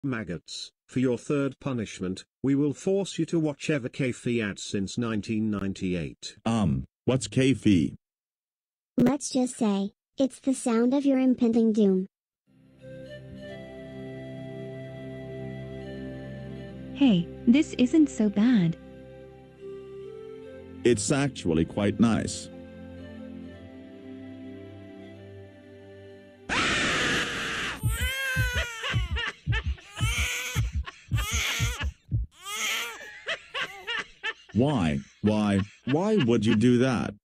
Maggots, for your third punishment, we will force you to watch Ever Kayfie ads since 1998. What's Kayfie? Let's just say, it's the sound of your impending doom. Hey, this isn't so bad. It's actually quite nice. Why would you do that?